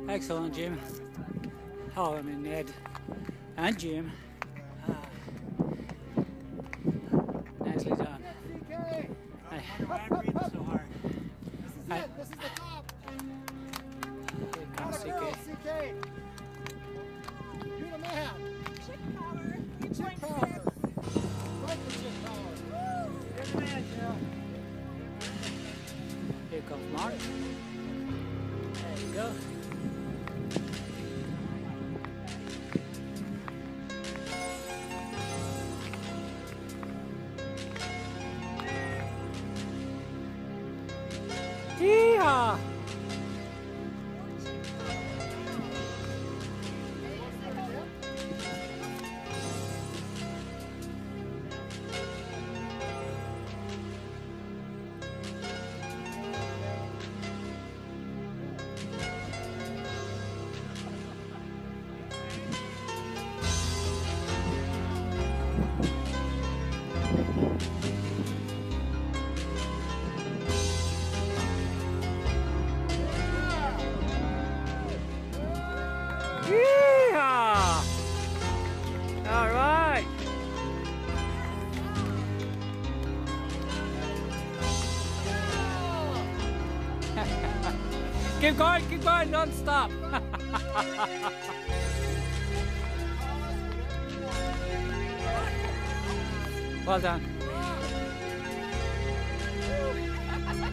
Excellent, Jim. Oh, I mean Ned and Jim. Nicely done. Why am I breathing so hard? This is the top. Here comes CK. CK. You're the man. Chip power. Chip power. Like the chip power. You're the man, Jill. Here comes Mark. There you go. Yeehaw! Yeehaw! All right. keep going, don't stop. Well done.